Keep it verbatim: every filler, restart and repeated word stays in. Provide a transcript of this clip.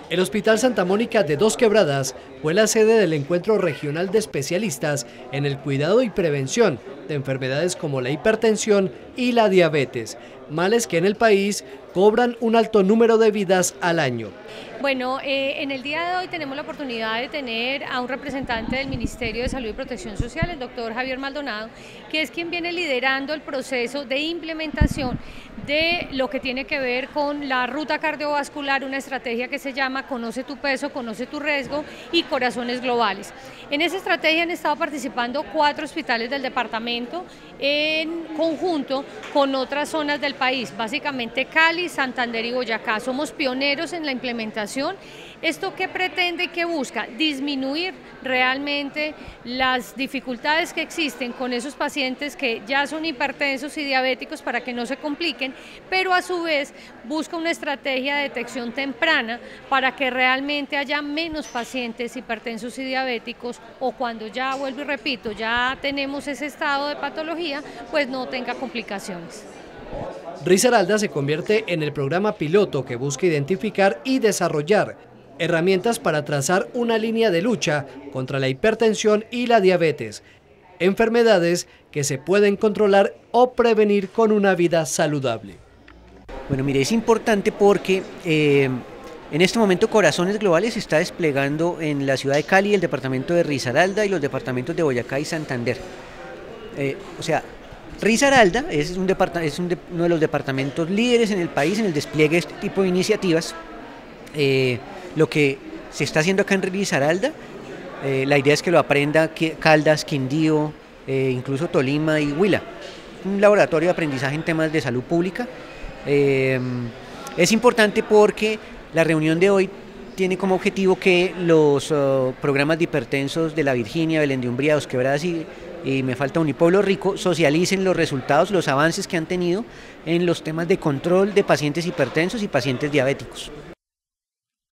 El Hospital Santa Mónica de Dos Quebradas fue la sede del encuentro regional de especialistas en el cuidado y prevención de enfermedades como la hipertensión y la diabetes, males que en el país cobran un alto número de vidas al año. Bueno, eh, en el día de hoy tenemos la oportunidad de tener a un representante del Ministerio de Salud y Protección Social, el doctor Javier Maldonado, que es quien viene liderando el proceso de implementación de lo que tiene que ver con la ruta cardiovascular, una estrategia que se llama Conoce tu peso, conoce tu riesgo y corazones globales. En esa estrategia han estado participando cuatro hospitales del departamento en conjunto con otras zonas del país, básicamente Cali, Santander y Boyacá. Somos pioneros en la implementación. ¿Esto qué pretende y qué busca? Disminuir realmente las dificultades que existen con esos pacientes que ya son hipertensos y diabéticos para que no se compliquen, pero a su vez busca una estrategia de detección temprana para que realmente haya menos pacientes hipertensos y diabéticos, o cuando ya, vuelvo y repito, ya tenemos ese estado de patología, pues no tenga complicaciones. Risaralda se convierte en el programa piloto que busca identificar y desarrollar herramientas para trazar una línea de lucha contra la hipertensión y la diabetes, enfermedades que se pueden controlar o prevenir con una vida saludable. Bueno, mire, es importante porque eh, en este momento Corazones Globales se está desplegando en la ciudad de Cali, el departamento de Risaralda y los departamentos de Boyacá y Santander. Eh, o sea, Risaralda es, un es un de, uno de los departamentos líderes en el país en el despliegue de este tipo de iniciativas. Eh, lo que se está haciendo acá en Risaralda, eh, la idea es que lo aprenda Caldas, Quindío, eh, incluso Tolima y Huila. Un laboratorio de aprendizaje en temas de salud pública. Eh, es importante porque la reunión de hoy tiene como objetivo que los uh, programas de hipertensos de La Virginia, Belén de Umbría, Dos Quebradas y y me falta Unipueblo Rico, socialicen los resultados, los avances que han tenido en los temas de control de pacientes hipertensos y pacientes diabéticos.